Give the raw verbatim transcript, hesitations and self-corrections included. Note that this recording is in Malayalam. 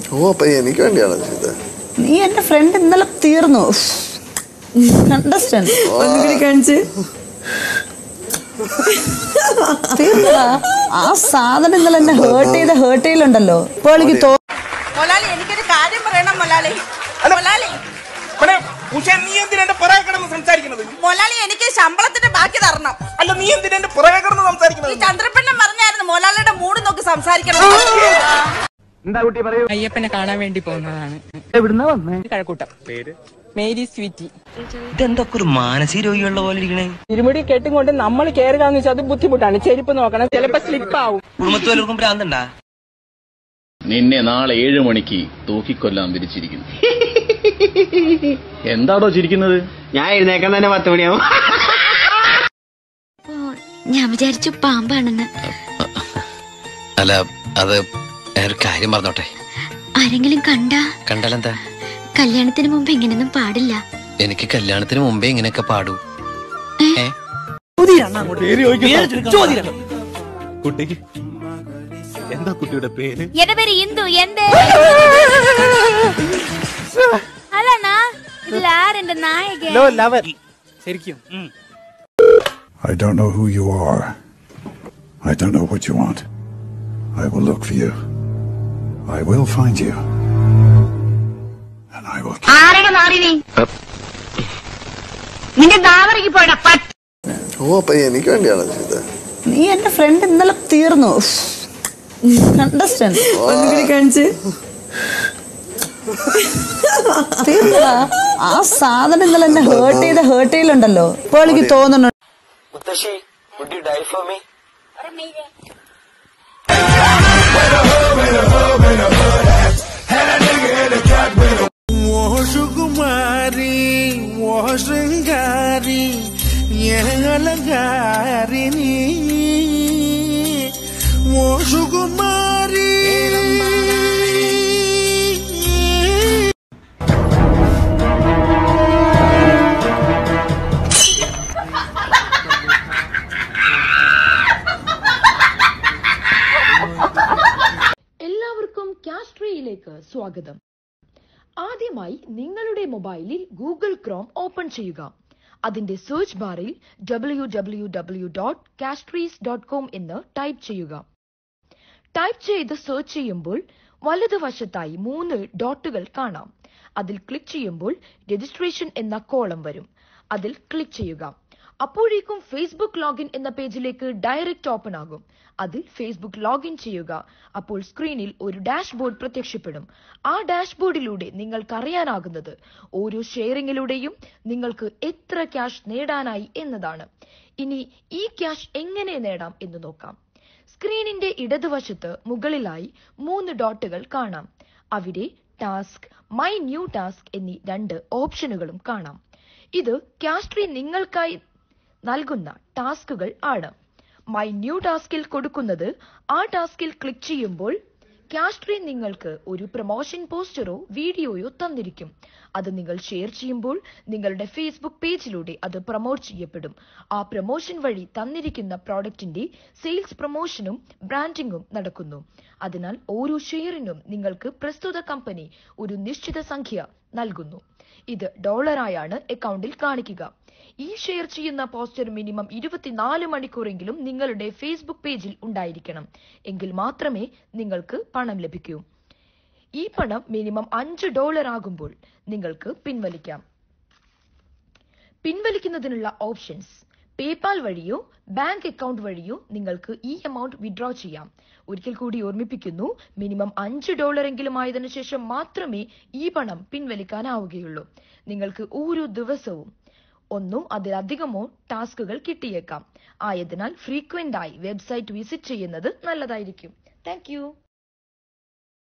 ഓ അപ്പൊ എനിക്ക് വേണ്ടിയാണോ ചെയ്തത്? നീ എന്റെ ഫ്രണ്ട് ഇന്നലെ തീർന്നു. അണ്ടർസ്റ്റാൻഡ്? ഒന്നുകൂടി കാണിച്ച്. തീർന്നടാ. ആ സാധനം ഇന്നലെ എന്നെ ഹേർട്ട് ചെയ്ത ഹേർട്ട് ചെയ്യലുണ്ടല്ലോ. ഇപ്പോൾ എനിക്ക് തോന്നുന്നു എനിക്കൊരു കാര്യം പറയണം മൊലാലി. മൊലാലി എനിക്ക് ശമ്പളത്തിന്റെ ബാക്കി തരണം. അല്ല നീ എന്തിനാ എന്റെ പുറകെ കിടന്ന് സംസാരിക്കുന്നത്? ചന്ദ്രപ്പെണ്ണം പറഞ്ഞായിരുന്നു മൊലാലിയുടെ മൂഡ് നോക്കി സംസാരിക്കണം. എന്താ കുട്ടി പറയൂ. അയ്യപ്പനെ കാണാൻ വേണ്ടി പോകുന്നതാണ്. എവിടുന്നാ വന്നേ? കഴക്കൂട്ടം. പേര് മേരി സ്വീറ്റി. ഇതെന്തൊക്കെ ഒരു മാനസിക രോഗിയുള്ള പോലെ ഇരിക്കണേ. ഇരുമുടി കെട്ടുകൊണ്ട് നമ്മൾ കയറുകയെന്ന് വെച്ചാൽ അത് ബുദ്ധിമുട്ടാണ്. ചെരുപ്പ് നോക്കണം, ചിലപ്പോ സ്ലിപ്പ് ആവും. കുടുംബത്തിൽ വല്ലവർക്കും ഭ്രാന്തണ്ടാ? നിന്നെ നാളെ ഏഴു മണിക്ക് തൂക്കിക്കൊല്ലാൻ വിരിച്ചിരിക്കുന്നു. എന്താടോ ചിരിക്കുന്നത്? ഞാൻ എഴുന്നേക്കാൻ തന്നെ പത്ത് മണിയാവും. ഞാൻ വിചാരിച്ചു പാമ്പാണെന്ന്. അല്ല അത് ഒരു കാര്യം പറഞ്ഞോട്ടെ. ആരെങ്കിലും കണ്ടാ? കണ്ടാലെന്താ? കല്യാണത്തിന് മുമ്പ് ഇങ്ങനെയൊന്നും പാടില്ല. എനിക്ക് കല്യാണത്തിന് മുമ്പേ ഇങ്ങനെയൊക്കെ പാടൂ. കുട്ടിക്ക് എന്താ കുട്ടിയുടെ പേര്? എന്റെ പേര് ഇന്ദു. എന്റെ അല്ലണ്ണാ ഇതിലാരെന്റെ നായകൻ? ശരിക്കും I don't know who you are. I don't know what you want. I will look for you. I will find you. And I will kill you. ആരെങ്കിലും മാറി നീ നിന്റെ ദാവറിക്ക് പോടാ. ഓ അപ്പൊ എനിക്ക് വേണ്ടിയാണോ ചെയ്തത്? നീ എന്റെ ഫ്രണ്ട് ഇന്നലെ തീർന്നു. അണ്ടർസ്റ്റാൻഡ്? ഒന്നുകൂടി കാണിച്ച്. തീർന്നടാ. ആ സാധനം ഇന്നലെ എന്നെ ഹേർട്ട് ചെയ്ത ഹേർട്ട് ചെയ്യലുണ്ടല്ലോ. ഇപ്പോൾ എനിക്ക് തോന്നുന്നു മുത്തശ്ശി, would you die for me? वो सुकुमारी वो श्रृंगारी ये अलंकारिणी वो सुकुमारी. എല്ലാവർക്കും കാസ്ട്രിയിലേക്ക് സ്വാഗതം. ആദ്യമായി നിങ്ങളുടെ മൊബൈലിൽ ഗൂഗിൾ ക്രോം ഓപ്പൺ ചെയ്യുക. അതിന്റെ സെർച്ച് ബാറിൽ W W W dot castries dot com എന്ന് ടൈപ്പ് ചെയ്യുക. ടൈപ്പ് ചെയ്ത് സെർച്ച് ചെയ്യുമ്പോൾ വലതുവശത്തായി മൂന്ന് ഡോട്ടുകൾ കാണാം. അതിൽ ക്ലിക്ക് ചെയ്യുമ്പോൾ രജിസ്ട്രേഷൻ എന്ന കോളം വരും. അതിൽ ക്ലിക്ക് ചെയ്യുക. അപ്പോഴേക്കും ഫേസ്ബുക്ക് ലോഗിൻ എന്ന പേജിലേക്ക് ഡയറക്റ്റ് ഓപ്പൺ ആകും. അതിൽ ഫേസ്ബുക്ക് ലോഗിൻ ചെയ്യുക. അപ്പോൾ സ്ക്രീനിൽ ഒരു ഡാഷ്ബോർഡ് പ്രത്യക്ഷപ്പെടും. ആ ഡാഷ്ബോർഡിലൂടെ നിങ്ങൾക്ക് അറിയാനാകുന്നത് ഓരോ ഷെയറിങ്ങിലൂടെയും നിങ്ങൾക്ക് എത്ര ക്യാഷ് നേടാനായി എന്നതാണ്. ഇനി ഈ ക്യാഷ് എങ്ങനെ നേടാം എന്ന് നോക്കാം. സ്ക്രീനിന്റെ ഇടതുവശത്ത് മുകളിലായി മൂന്ന് ഡോട്ടുകൾ കാണാം. അവിടെ ടാസ്ക്, മൈ ന്യൂ ടാസ്ക് എന്നീ രണ്ട് ഓപ്ഷനുകളും കാണാം. ഇത് കാസ്ട്രി നിങ്ങൾക്കായി നൽകുന്ന ടാസ്കുകൾ ആണ്. മൈ ന്യൂ ടാസ്കിൽ കൊടുക്കുന്നത് ആ ടാസ്കിൽ ക്ലിക്ക് ചെയ്യുമ്പോൾ കാസ്ട്രി നിങ്ങൾക്ക് ഒരു പ്രൊമോഷൻ പോസ്റ്ററോ വീഡിയോയോ തന്നിരിക്കും. അത് നിങ്ങൾ ഷെയർ ചെയ്യുമ്പോൾ നിങ്ങളുടെ ഫേസ്ബുക്ക് പേജിലൂടെ അത് പ്രൊമോട്ട് ചെയ്യപ്പെടും. ആ പ്രൊമോഷൻ വഴി തന്നിരിക്കുന്ന പ്രോഡക്റ്റിന്റെ സെയിൽസ് പ്രൊമോഷനും ബ്രാൻഡിംഗും നടക്കുന്നു. അതിനാൽ ഓരോ ഷെയറിനും നിങ്ങൾക്ക് പ്രസ്തുത കമ്പനി ഒരു നിശ്ചിത സംഖ്യ നൽകുന്നു. ഇത് ഡോളറായാണ് അക്കൗണ്ടിൽ കാണിക്കുക. ഈ ഷെയർ ചെയ്യുന്ന പോസ്റ്റർ മിനിമം ഇരുപത്തിനാല് മണിക്കൂറെങ്കിലും നിങ്ങളുടെ ഫേസ്ബുക്ക് പേജിൽ ഉണ്ടായിരിക്കണം. എങ്കിൽ മാത്രമേ നിങ്ങൾക്ക് പണം ലഭിക്കൂ. ഈ പണം മിനിമം അഞ്ച് ഡോളർ ആകുമ്പോൾ നിങ്ങൾക്ക് പിൻവലിക്കാം. പിൻവലിക്കുന്നതിനുള്ള ഓപ്ഷൻസ് പേപാൽ വഴിയോ ബാങ്ക് അക്കൗണ്ട് വഴിയോ നിങ്ങൾക്ക് ഈ എമൗണ്ട് വിഡ്രോ ചെയ്യാം. ഒരിക്കൽ കൂടി ഓർമ്മിപ്പിക്കുന്നു, മിനിമം അഞ്ച് ഡോളർ എങ്കിലും ആയതിനു ശേഷം മാത്രമേ ഈ പണം പിൻവലിക്കാനാവുകയുള്ളൂ. നിങ്ങൾക്ക് ഓരോ ദിവസവും ഒന്നോ അതിലധികമോ ടാസ്കുകൾ കിട്ടിയേക്കാം. ആയതിനാൽ ഫ്രീക്വന്റ് ആയി വെബ്സൈറ്റ് വിസിറ്റ് ചെയ്യുന്നത് നല്ലതായിരിക്കും. Thank U.